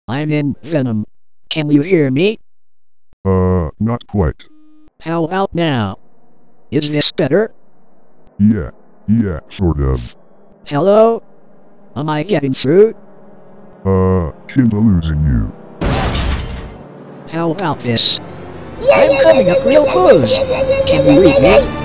I'm in Venom. Can you hear me? Not quite. How about now? Is this better? Yeah, sort of. Hello? Am I getting through? Kinda losing you. How about this? I'm coming up real close. Can you read me?